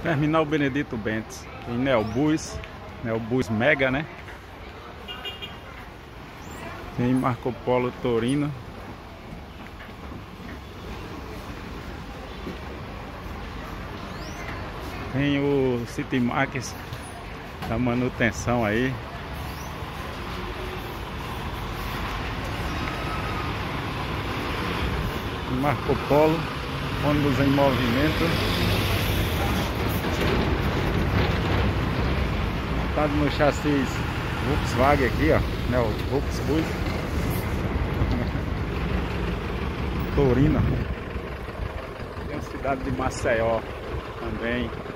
Terminal Benedito Bentes, em Neobus, Neobus Mega, né? Tem Marco Polo Torino. Tem o City Max da manutenção aí. Marco Polo, ônibus em movimento. Montado no chassi Volkswagen aqui, ó, né, o Volkswagen Torino. Tem a cidade de Maceió também.